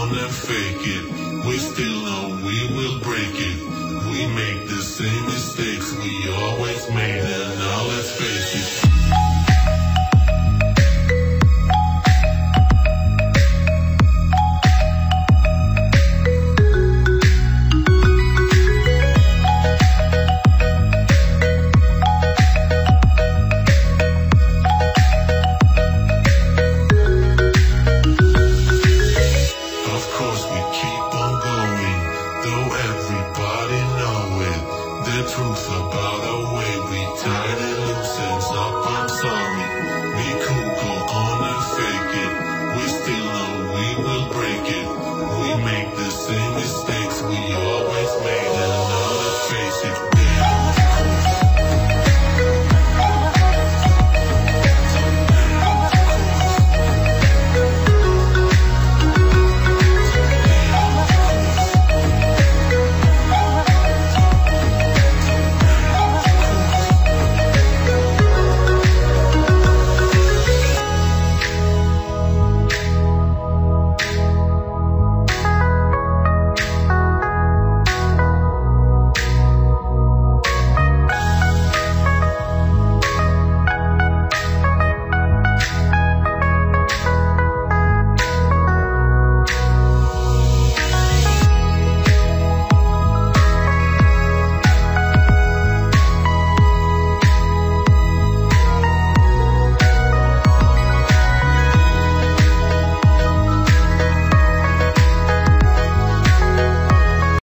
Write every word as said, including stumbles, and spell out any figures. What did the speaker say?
wanna fake it, we still know we will break it. We make the same mistakes we always made.